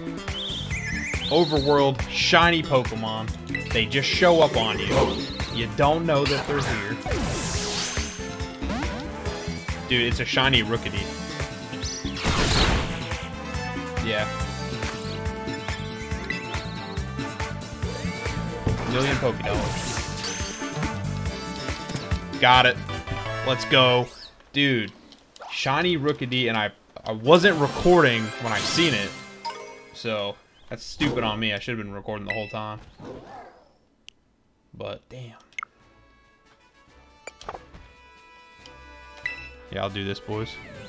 Overworld shiny Pokemon. They just show up on you. You don't know that they're here. Dude, it's a shiny Rookidee. Yeah. $1,000,000 Pokédollars. Got it. Let's go. Dude, shiny Rookidee, and I wasn't recording when I seen it. So, that's stupid on me. I should have been recording the whole time. But, damn. Yeah, I'll do this, boys.